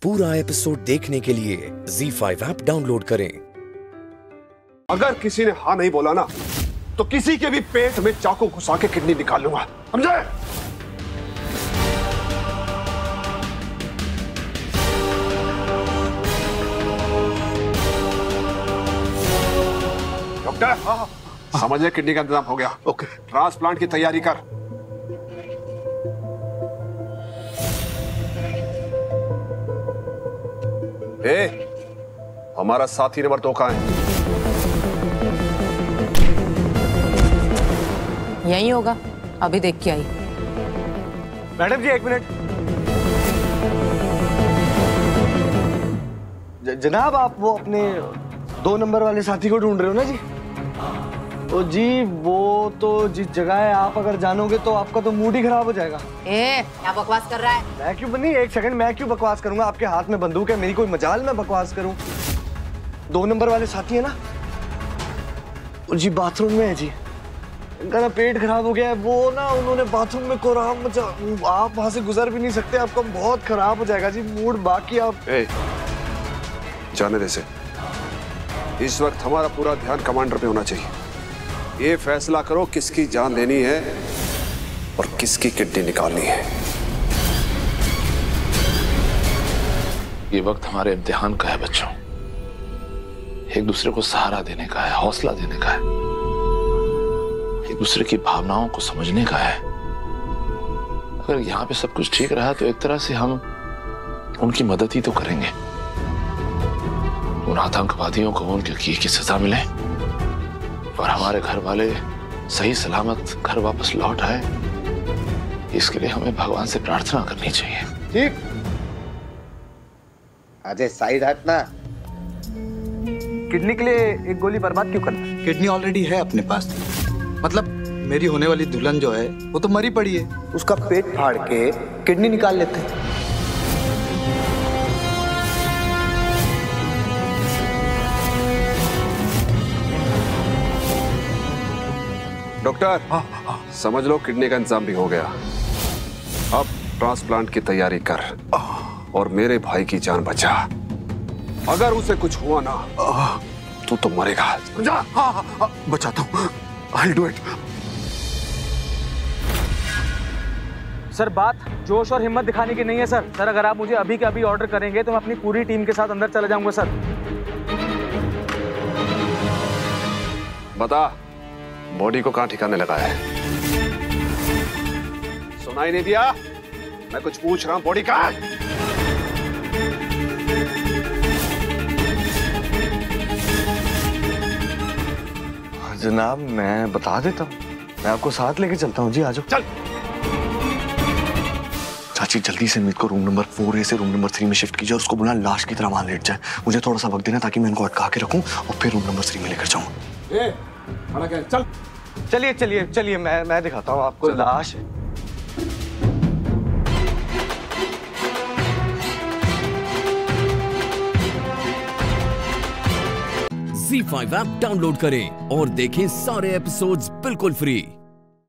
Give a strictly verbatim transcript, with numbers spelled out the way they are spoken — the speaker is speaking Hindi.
पूरा एपिसोड देखने के लिए ज़ी फाइव ऐप डाउनलोड करें। अगर किसी ने हाँ नहीं बोला ना तो किसी के भी पेट में चाकू घुसा के किडनी निकाल लूंगा, समझे? डॉक्टर, हाँ समझ ले, किडनी का इंतजाम हो गया। ओके, ट्रांसप्लांट की तैयारी कर। ए, हमारा साथी नंबर दो कहाँ है? यही होगा, अभी देख के आई। मैडम जी एक मिनट। जनाब आप वो अपने दो नंबर वाले साथी को ढूंढ रहे हो ना जी? तो जी वो तो जिस जगह है आप अगर जानोगे तो आपका तो मूड ही खराब हो जाएगा। ए, क्या बकवास कर रहा है? मैं क्यों नहीं, एक सेकंड, मैं क्यों बकवास करूंगा? आपके हाथ में बंदूक है, मेरी कोई मजाल मैं बकवास करूं? दो नंबर वाले साथी है ना जी, बाथरूम में है जी। इनका ना पेट खराब हो गया है, वो ना उन्होंने बाथरूम में कोराम मचा, आप वहां से गुजर भी नहीं सकते, आपका बहुत खराब हो जाएगा जी मूड। बाकी आप ए, जाने दे से। इस वक्त हमारा पूरा ध्यान कमांडर पे होना चाहिए। ये फैसला करो किसकी जान देनी है और किसकी किडनी निकालनी है। ये वक्त हमारे इम्तिहान का है बच्चों, एक दूसरे को सहारा देने का है, हौसला देने का है, एक दूसरे की भावनाओं को समझने का है। अगर यहाँ पे सब कुछ ठीक रहा तो एक तरह से हम उनकी मदद ही तो करेंगे। उन आतंकवादियों को उनके किए की सजा मिले और हमारे घर वाले सही सलामत घर वापस लौट आए, इसके लिए हमें भगवान से प्रार्थना करनी चाहिए। ठीक। अजय साइड हटना। किडनी के लिए एक गोली बर्बाद क्यों करना? किडनी ऑलरेडी है अपने पास, मतलब मेरी होने वाली दुल्हन जो है वो तो मरी पड़ी है, उसका पेट फाड़ के किडनी निकाल लेते हैं। डॉक्टर, समझ लो किडनी का इंतजाम भी हो गया। अब ट्रांसप्लांट की तैयारी कर और मेरे भाई की जान बचा। अगर उसे कुछ हुआ ना तो तो मरेगा, समझा? हाँ, हाँ, हाँ, बचाता हूँ। I'll do it. सर बात जोश और हिम्मत दिखाने की नहीं है सर। सर अगर आप मुझे अभी के अभी ऑर्डर करेंगे तो मैं अपनी पूरी टीम के साथ अंदर चला जाऊंगा सर। बता, बॉडी को कहां ठिकाने लगा है? सुनाई नहीं दिया? मैं कुछ पूछ रहा हूं, बॉडी कहां है? जनाब मैं बता देता हूँ, मैं आपको साथ लेके चलता हूँ जी। आ जाओ। चल। चाची जल्दी से मित को रूम नंबर फोर ए से रूम नंबर थ्री में शिफ्ट कीजिए और उसको बोला लाश की तरह वहां लेट जाए। मुझे थोड़ा सा वक्त देना ताकि मैं इनको अटका के रखूं और फिर रूम नंबर थ्री में लेकर जाऊं। ए, खड़ा क्या? चल। चलिए चलिए चलिए, मैं मैं दिखाता हूँ आपको लाश। ज़ी फाइव ऐप डाउनलोड करें और देखें सारे एपिसोड्स बिल्कुल फ्री।